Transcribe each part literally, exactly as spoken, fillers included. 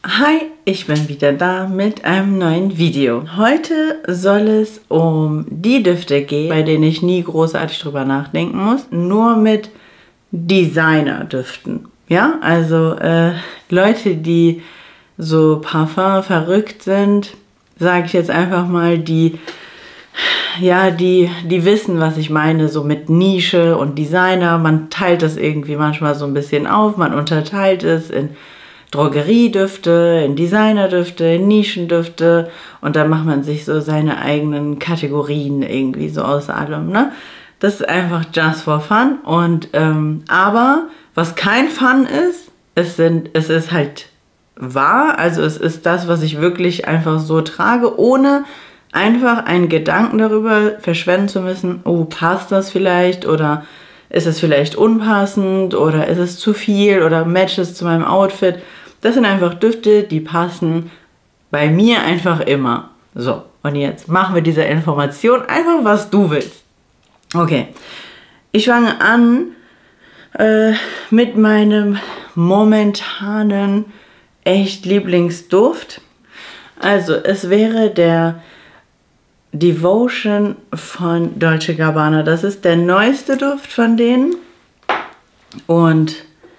Hi, ich bin wieder da mit einem neuen Video. Heute soll es um die Düfte gehen, bei denen ich nie großartig drüber nachdenken muss, nur mit Designer-Düften. Ja, also äh, Leute, die so Parfum verrückt sind, sage ich jetzt einfach mal, die ja, die, die wissen, was ich meine, so mit Nische und Designer. Man teilt das irgendwie manchmal so ein bisschen auf, man unterteilt es in Drogeriedüfte, in Designerdüfte, in Nischendüfte und dann macht man sich so seine eigenen Kategorien irgendwie so aus allem, ne? Das ist einfach just for fun und ähm, aber was kein Fun ist, es sind, es ist halt wahr, also es ist das, was ich wirklich einfach so trage, ohne einfach einen Gedanken darüber verschwenden zu müssen, oh, passt das vielleicht oder ist es vielleicht unpassend oder ist es zu viel oder matcht es zu meinem Outfit. Das sind einfach Düfte, die passen bei mir einfach immer. So, und jetzt machen wir diese Information einfach, was du willst. Okay, ich fange an äh, mit meinem momentanen echt Lieblingsduft. Also, es wäre der Devotion von Dolce Gabbana. Das ist der neueste Duft von denen. Und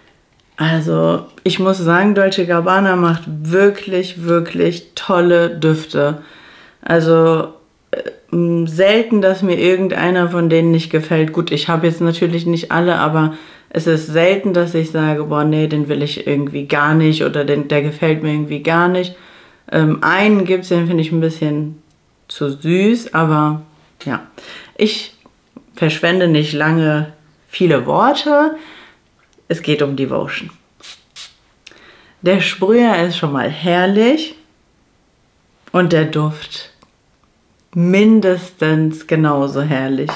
also ich muss sagen, Dolce Gabbana macht wirklich, wirklich tolle Düfte. Also äh, selten, dass mir irgendeiner von denen nicht gefällt. Gut, ich habe jetzt natürlich nicht alle, aber es ist selten, dass ich sage, boah, nee, den will ich irgendwie gar nicht oder den, der gefällt mir irgendwie gar nicht. Ähm, einen gibt es, den finde ich ein bisschen zu süß, aber ja, ich verschwende nicht lange viele Worte. Es geht um Devotion. Der Sprüher ist schon mal herrlich und der Duft mindestens genauso herrlich.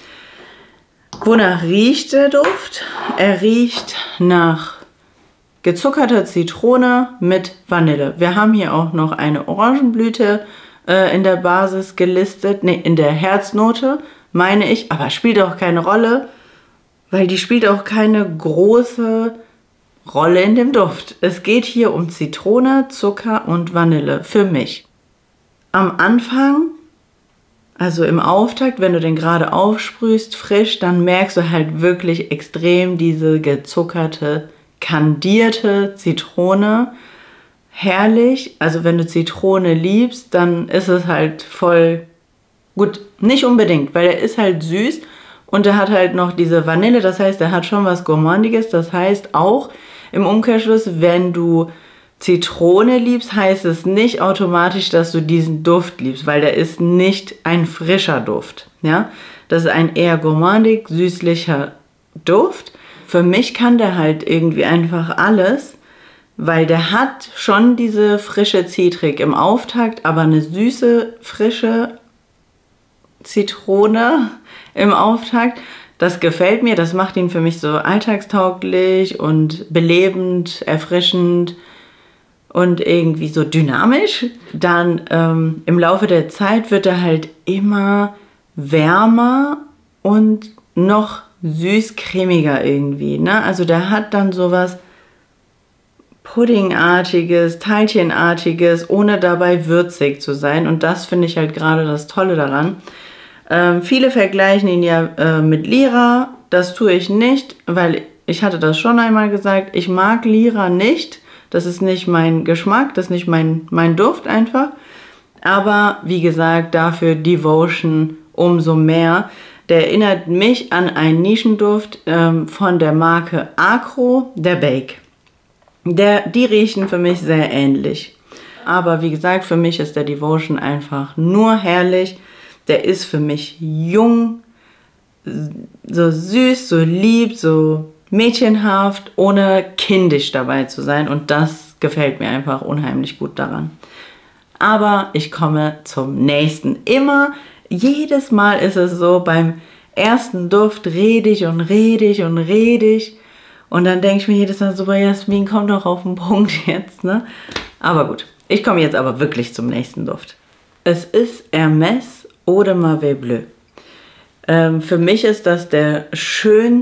Wonach riecht der Duft? Er riecht nach gezuckerter Zitrone mit Vanille. Wir haben hier auch noch eine Orangenblüte äh, in der Basis gelistet, ne, in der Herznote, meine ich, aber spielt auch keine Rolle, weil die spielt auch keine große Rolle in dem Duft. Es geht hier um Zitrone, Zucker und Vanille, für mich. Am Anfang, also im Auftakt, wenn du den gerade aufsprühst, frisch, dann merkst du halt wirklich extrem diese gezuckerte, kandierte Zitrone. Herrlich, also wenn du Zitrone liebst, dann ist es halt voll gut, nicht unbedingt, weil er ist halt süß und er hat halt noch diese Vanille, das heißt, er hat schon was Gourmandiges, das heißt auch im Umkehrschluss, wenn du Zitrone liebst, heißt es nicht automatisch, dass du diesen Duft liebst, weil der ist nicht ein frischer Duft, ja, das ist ein eher gourmandig, süßlicher Duft. Für mich kann der halt irgendwie einfach alles, weil der hat schon diese frische Zitrik im Auftakt, aber eine süße, frische Zitrone im Auftakt. Das gefällt mir, das macht ihn für mich so alltagstauglich und belebend, erfrischend und irgendwie so dynamisch. Dann ähm, im Laufe der Zeit wird er halt immer wärmer und noch süß-cremiger irgendwie, ne? Also der hat dann sowas Puddingartiges, Teilchenartiges, ohne dabei würzig zu sein. Und das finde ich halt gerade das Tolle daran. Ähm, viele vergleichen ihn ja äh, mit Lira. Das tue ich nicht, weil ich hatte das schon einmal gesagt. Ich mag Lira nicht. Das ist nicht mein Geschmack, das ist nicht mein, mein Duft einfach. Aber wie gesagt, dafür Devotion umso mehr. Der erinnert mich an einen Nischenduft ähm, von der Marke Acro, der Bake. Der, die riechen für mich sehr ähnlich. Aber wie gesagt, für mich ist der Devotion einfach nur herrlich. Der ist für mich jung, so süß, so lieb, so mädchenhaft, ohne kindisch dabei zu sein. Und das gefällt mir einfach unheimlich gut daran. Aber ich komme zum nächsten. Immer, jedes Mal ist es so, beim ersten Duft rede ich und rede ich und rede ich. Und dann denke ich mir jedes Mal so, bei Jasmin, komm doch auf den Punkt jetzt, ne? Aber gut, ich komme jetzt aber wirklich zum nächsten Duft. Es ist Hermes Eau de Mauvais Bleu. Ähm, für mich ist das der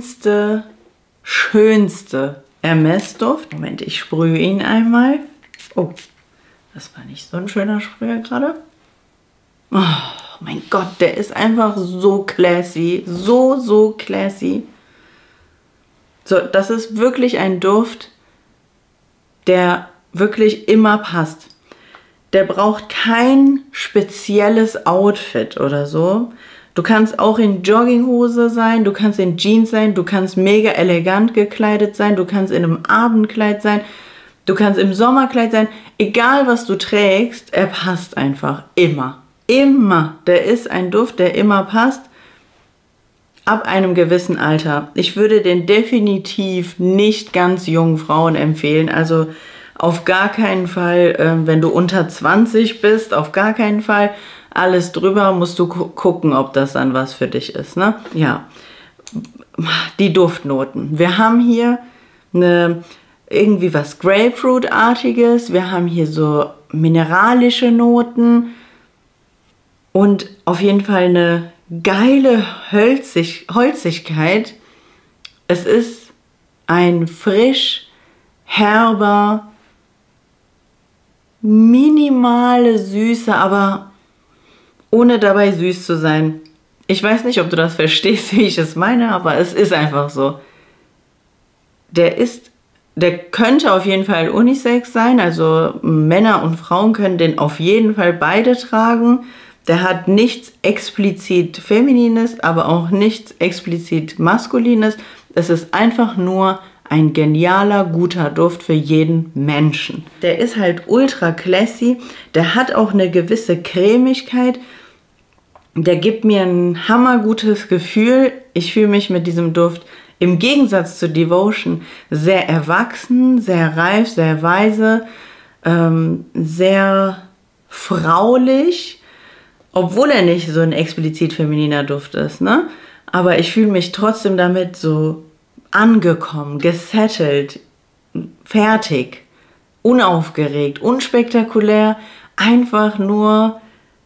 schönste, schönste Hermes-Duft. Moment, ich sprühe ihn einmal. Oh, das war nicht so ein schöner Sprüher gerade. Oh mein Gott, der ist einfach so classy. So, so classy. So, das ist wirklich ein Duft, der wirklich immer passt. Der braucht kein spezielles Outfit oder so. Du kannst auch in Jogginghose sein, du kannst in Jeans sein, du kannst mega elegant gekleidet sein, du kannst in einem Abendkleid sein, du kannst im Sommerkleid sein. Egal was du trägst, er passt einfach immer. Immer. Der ist ein Duft, der immer passt. Ab einem gewissen Alter. Ich würde den definitiv nicht ganz jungen Frauen empfehlen. Also auf gar keinen Fall, äh, wenn du unter zwanzig bist, auf gar keinen Fall. Alles drüber musst du gu gucken, ob das dann was für dich ist. Ne? Ja, die Duftnoten. Wir haben hier eine, irgendwie was Grapefruit-artiges. Wir haben hier so mineralische Noten. Und auf jeden Fall eine geile Holzig Holzigkeit. Es ist ein frisch, herber, minimale Süße, aber ohne dabei süß zu sein. Ich weiß nicht, ob du das verstehst, wie ich es meine, aber es ist einfach so. Der ist, der könnte auf jeden Fall Unisex sein, also Männer und Frauen können den auf jeden Fall beide tragen. Der hat nichts explizit Feminines, aber auch nichts explizit Maskulines. Es ist einfach nur ein genialer, guter Duft für jeden Menschen. Der ist halt ultra classy. Der hat auch eine gewisse Cremigkeit. Der gibt mir ein hammergutes Gefühl. Ich fühle mich mit diesem Duft im Gegensatz zu Devotion sehr erwachsen, sehr reif, sehr weise, ähm, sehr fraulich. Obwohl er nicht so ein explizit femininer Duft ist, ne? Aber ich fühle mich trotzdem damit so angekommen, gesettelt, fertig, unaufgeregt, unspektakulär, einfach nur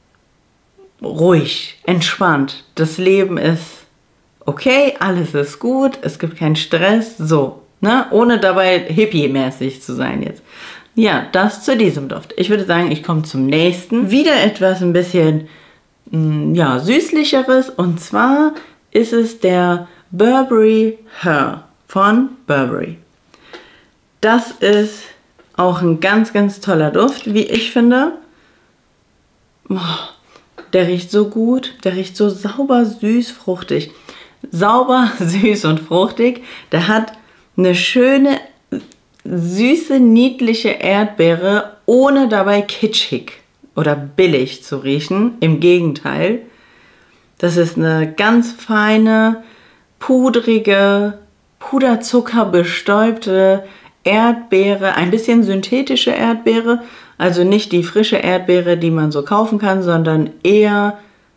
ruhig, entspannt. Das Leben ist okay, alles ist gut, es gibt keinen Stress, so, ne? Ohne dabei hippie-mäßig zu sein jetzt. Ja, das zu diesem Duft. Ich würde sagen, ich komme zum nächsten. Wieder etwas ein bisschen mh, ja, süßlicheres. Und zwar ist es der Burberry Her von Burberry. Das ist auch ein ganz, ganz toller Duft, wie ich finde. Oh, der riecht so gut. Der riecht so sauber, süß, fruchtig. Sauber, süß und fruchtig. Der hat eine schöne süße, niedliche Erdbeere, ohne dabei kitschig oder billig zu riechen. Im Gegenteil. Das ist eine ganz feine, pudrige, puderzuckerbestäubte Erdbeere. Ein bisschen synthetische Erdbeere. Also nicht die frische Erdbeere, die man so kaufen kann, sondern eher,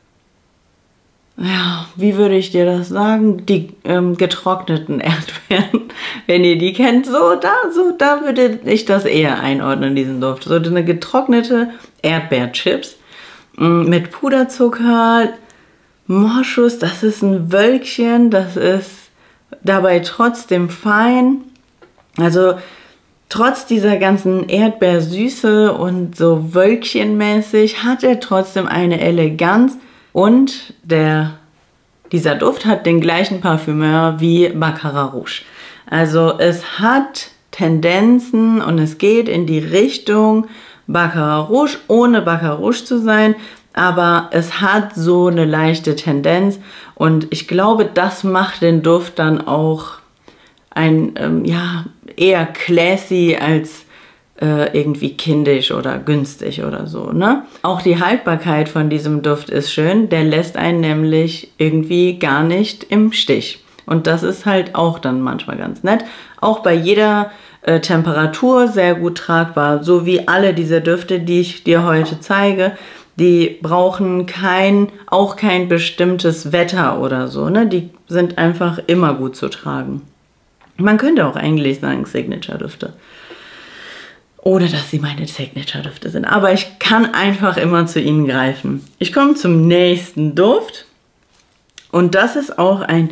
ja, wie würde ich dir das sagen? Die ähm, getrockneten Erdbeeren, wenn ihr die kennt, so da, so da würde ich das eher einordnen, diesen Duft. So eine getrocknete Erdbeerchips mit Puderzucker, Moschus, das ist ein Wölkchen, das ist dabei trotzdem fein. Also trotz dieser ganzen Erdbeersüße und so wölkchenmäßig hat er trotzdem eine Eleganz. Und der, dieser Duft hat den gleichen Parfümeur wie Baccarat Rouge. Also es hat Tendenzen und es geht in die Richtung Baccarat Rouge, ohne Baccarat Rouge zu sein. Aber es hat so eine leichte Tendenz. Und ich glaube, das macht den Duft dann auch ein, ähm, ja, eher classy als irgendwie kindisch oder günstig oder so, ne? Auch die Haltbarkeit von diesem Duft ist schön. Der lässt einen nämlich irgendwie gar nicht im Stich. Und das ist halt auch dann manchmal ganz nett. Auch bei jeder äh, Temperatur sehr gut tragbar. So wie alle diese Düfte, die ich dir heute zeige. Die brauchen kein, auch kein bestimmtes Wetter oder so, ne? Die sind einfach immer gut zu tragen. Man könnte auch eigentlich sagen Signature-Düfte. Ohne dass sie meine Signature-Düfte sind. Aber ich kann einfach immer zu ihnen greifen. Ich komme zum nächsten Duft. Und das ist auch ein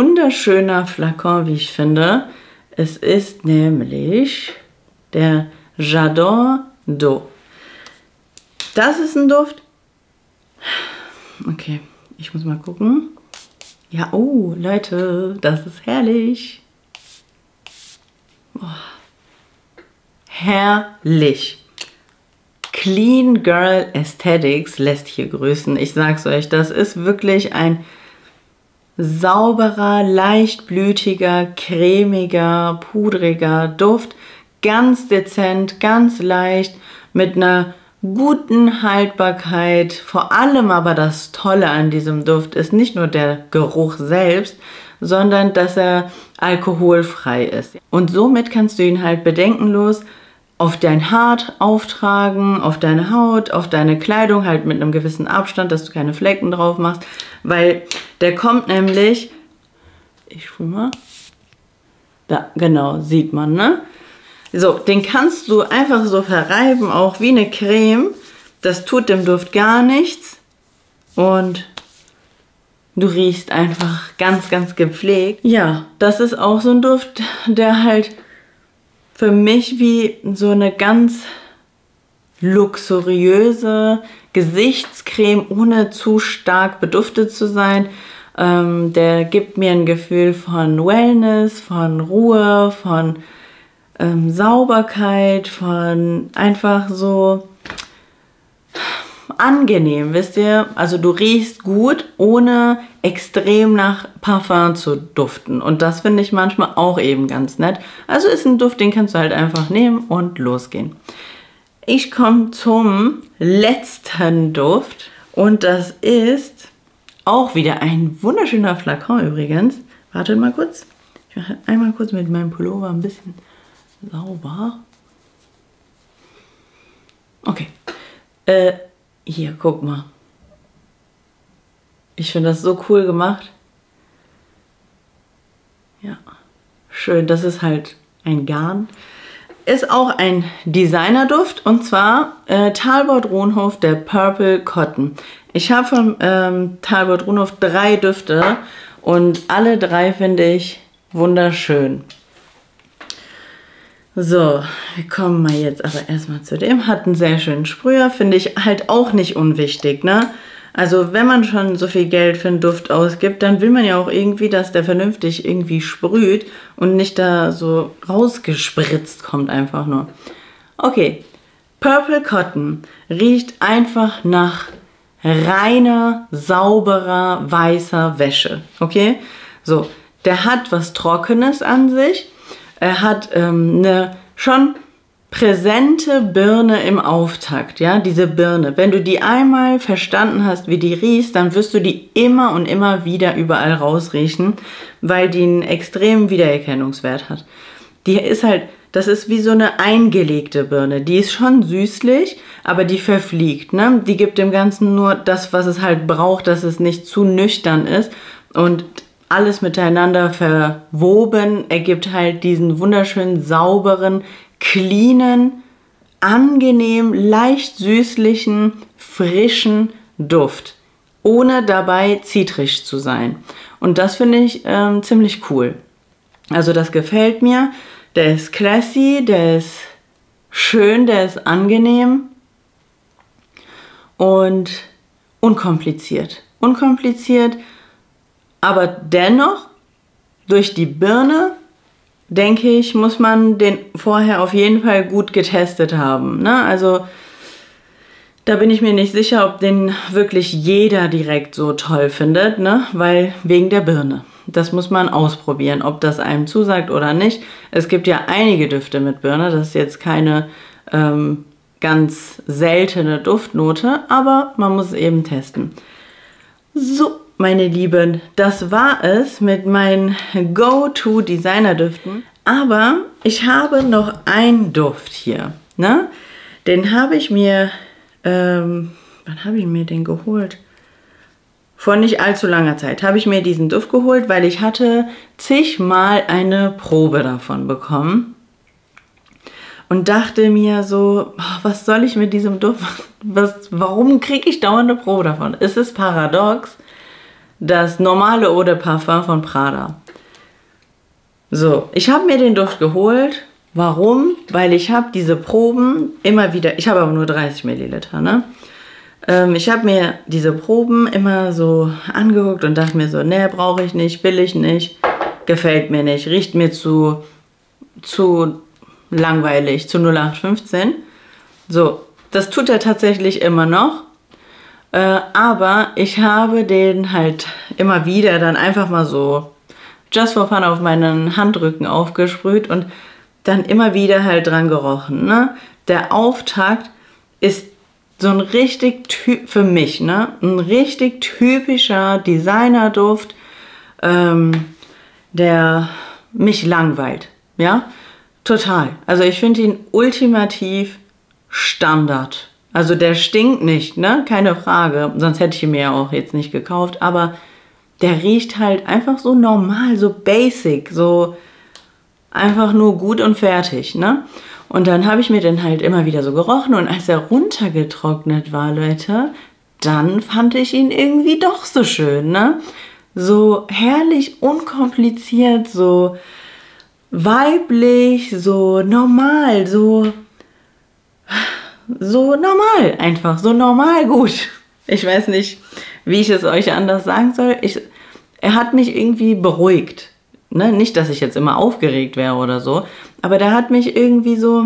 wunderschöner Flakon, wie ich finde. Es ist nämlich der J'adore d'eau. Das ist ein Duft. Okay, ich muss mal gucken. Ja, oh, Leute, das ist herrlich. Oh. Herrlich. Clean Girl Aesthetics lässt hier grüßen. Ich sag's euch, das ist wirklich ein sauberer, leichtblütiger, cremiger, pudriger Duft. Ganz dezent, ganz leicht, mit einer guten Haltbarkeit. Vor allem aber das Tolle an diesem Duft ist nicht nur der Geruch selbst, sondern dass er alkoholfrei ist. Und somit kannst du ihn halt bedenkenlos auf dein Haar auftragen, auf deine Haut, auf deine Kleidung, halt mit einem gewissen Abstand, dass du keine Flecken drauf machst, weil der kommt nämlich, ich sprühe mal, da, genau, sieht man, ne? So, den kannst du einfach so verreiben, auch wie eine Creme. Das tut dem Duft gar nichts. Und du riechst einfach ganz, ganz gepflegt. Ja, das ist auch so ein Duft, der halt für mich wie so eine ganz luxuriöse Gesichtscreme, ohne zu stark beduftet zu sein. Ähm, der gibt mir ein Gefühl von Wellness, von Ruhe, von Ähm, Sauberkeit, von einfach so angenehm, wisst ihr? Also du riechst gut, ohne extrem nach Parfum zu duften. Und das finde ich manchmal auch eben ganz nett. Also ist ein Duft, den kannst du halt einfach nehmen und losgehen. Ich komme zum letzten Duft und das ist auch wieder ein wunderschöner Flakon übrigens. Wartet mal kurz. Ich mache einmal kurz mit meinem Pullover ein bisschen sauber. Okay. Äh, hier, guck mal. Ich finde das so cool gemacht. Ja. Schön, das ist halt ein Garn. Ist auch ein Designerduft und zwar äh, Talbot Rohnhof, der Purple Cotton. Ich habe von ähm, Talbot Rohnhof drei Düfte und alle drei finde ich wunderschön. So, wir kommen mal jetzt aber erstmal zu dem. Hat einen sehr schönen Sprüher, finde ich halt auch nicht unwichtig, ne? Also wenn man schon so viel Geld für einen Duft ausgibt, dann will man ja auch irgendwie, dass der vernünftig irgendwie sprüht und nicht da so rausgespritzt kommt einfach nur. Okay, Purple Cotton riecht einfach nach reiner, sauberer, weißer Wäsche, okay? So, der hat was Trockenes an sich. Er hat ähm, eine schon präsente Birne im Auftakt, ja, diese Birne. Wenn du die einmal verstanden hast, wie die riecht, dann wirst du die immer und immer wieder überall rausriechen, weil die einen extremen Wiedererkennungswert hat. Die ist halt, das ist wie so eine eingelegte Birne. Die ist schon süßlich, aber die verfliegt, ne? Die gibt dem Ganzen nur das, was es halt braucht, dass es nicht zu nüchtern ist und alles miteinander verwoben ergibt halt diesen wunderschönen, sauberen, cleanen, angenehm, leicht süßlichen, frischen Duft, ohne dabei zitrig zu sein. Und das finde ich ähm, ziemlich cool. Also das gefällt mir. Der ist classy, der ist schön, der ist angenehm und unkompliziert. Unkompliziert, aber dennoch, durch die Birne, denke ich, muss man den vorher auf jeden Fall gut getestet haben, ne? Also da bin ich mir nicht sicher, ob den wirklich jeder direkt so toll findet, ne? Weil wegen der Birne. Das muss man ausprobieren, ob das einem zusagt oder nicht. Es gibt ja einige Düfte mit Birne, das ist jetzt keine ähm, ganz seltene Duftnote, aber man muss es eben testen. So, meine Lieben, das war es mit meinen Go-To-Designer-Düften. Aber ich habe noch einen Duft hier, ne? Den habe ich mir, ähm, wann habe ich mir den geholt? Vor nicht allzu langer Zeit habe ich mir diesen Duft geholt, weil ich hatte zigmal eine Probe davon bekommen. Und dachte mir so, was soll ich mit diesem Duft, was, warum kriege ich dauernd eine Probe davon? Es ist paradox. Das normale Eau de Parfum von Prada. So, ich habe mir den Duft geholt Warum? Weil ich habe diese Proben immer wieder, ich habe aber nur dreißig Milliliter, ne? Ähm, ich habe mir diese Proben immer so angeguckt und dachte mir so, ne, brauche ich nicht, will ich nicht, gefällt mir nicht, riecht mir zu, zu langweilig, zu null acht fünfzehn. So, das tut er tatsächlich immer noch. Äh, aber ich habe den halt immer wieder dann einfach mal so just for fun auf meinen Handrücken aufgesprüht und dann immer wieder halt dran gerochen. Ne? Der Auftakt ist so ein richtig, ty- für mich, ne? ein richtig typischer Designerduft, ähm, der mich langweilt. Ja, total. Also ich finde ihn ultimativ Standard. Also der stinkt nicht, ne? Keine Frage. Sonst hätte ich ihn mir ja auch jetzt nicht gekauft. Aber der riecht halt einfach so normal, so basic, so einfach nur gut und fertig, ne? Und dann habe ich mir den halt immer wieder so gerochen und als er runtergetrocknet war, Leute, dann fand ich ihn irgendwie doch so schön, ne? So herrlich unkompliziert, so weiblich, so normal, so so normal einfach, so normal gut. Ich weiß nicht, wie ich es euch anders sagen soll. Ich, er hat mich irgendwie beruhigt. Ne? Nicht, dass ich jetzt immer aufgeregt wäre oder so, aber der hat mich irgendwie so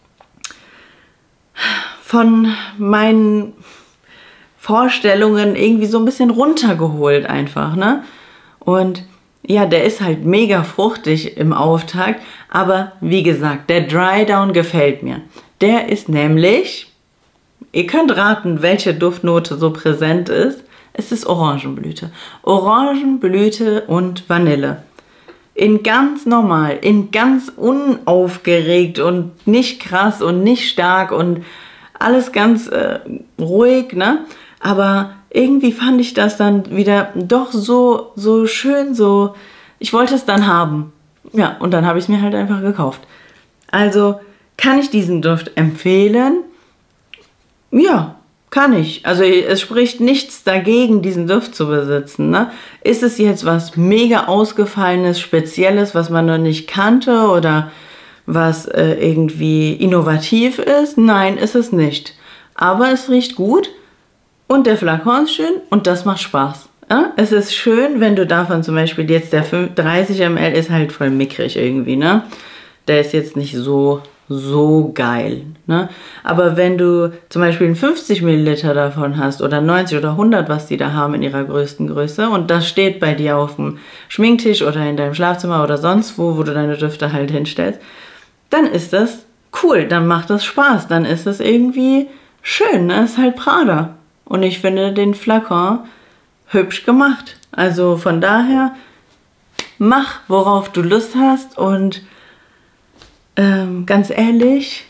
von meinen Vorstellungen irgendwie so ein bisschen runtergeholt einfach, ne? Und ja, der ist halt mega fruchtig im Auftakt, aber wie gesagt, der Dry Down gefällt mir. Der ist nämlich, ihr könnt raten, welche Duftnote so präsent ist. Es ist Orangenblüte. Orangenblüte und Vanille. In ganz normal, in ganz unaufgeregt und nicht krass und nicht stark und alles ganz äh, ruhig, ne? Aber irgendwie fand ich das dann wieder doch so, so schön, so, ich wollte es dann haben. Ja, und dann habe ich es mir halt einfach gekauft. Also kann ich diesen Duft empfehlen? Ja, kann ich. Also es spricht nichts dagegen, diesen Duft zu besitzen. Ne? Ist es jetzt was mega ausgefallenes, Spezielles, was man noch nicht kannte oder was äh, irgendwie innovativ ist? Nein, ist es nicht. Aber es riecht gut und der Flakon ist schön und das macht Spaß. Ja? Es ist schön, wenn du davon zum Beispiel jetzt der dreißig Milliliter ist halt voll mickrig irgendwie. Ne? Der ist jetzt nicht so... so geil, ne? Aber wenn du zum Beispiel einen fünfzig Milliliter davon hast oder neunzig oder hundert, was die da haben in ihrer größten Größe und das steht bei dir auf dem Schminktisch oder in deinem Schlafzimmer oder sonst wo, wo du deine Düfte halt hinstellst, dann ist das cool, dann macht das Spaß, dann ist es irgendwie schön, ne? Ist halt Prada. Und ich finde den Flakon hübsch gemacht. Also von daher, mach, worauf du Lust hast und Ähm, ganz ehrlich,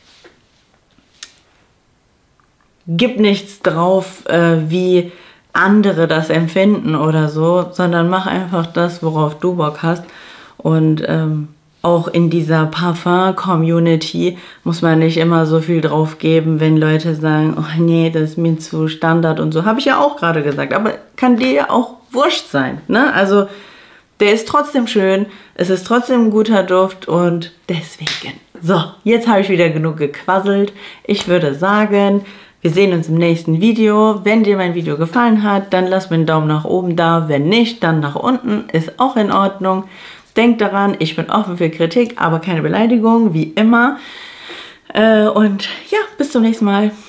gib nichts drauf, äh, wie andere das empfinden oder so, sondern mach einfach das, worauf du Bock hast. Und ähm, auch in dieser Parfum-Community muss man nicht immer so viel drauf geben, wenn Leute sagen, oh nee, das ist mir zu Standard und so. Habe ich ja auch gerade gesagt, aber kann dir ja auch wurscht sein, ne? Also der ist trotzdem schön, es ist trotzdem ein guter Duft und deswegen. So, jetzt habe ich wieder genug gequasselt. Ich würde sagen, wir sehen uns im nächsten Video. Wenn dir mein Video gefallen hat, dann lass mir einen Daumen nach oben da. Wenn nicht, dann nach unten. Ist auch in Ordnung. Denk daran, ich bin offen für Kritik, aber keine Beleidigung, wie immer. Äh, und ja, bis zum nächsten Mal.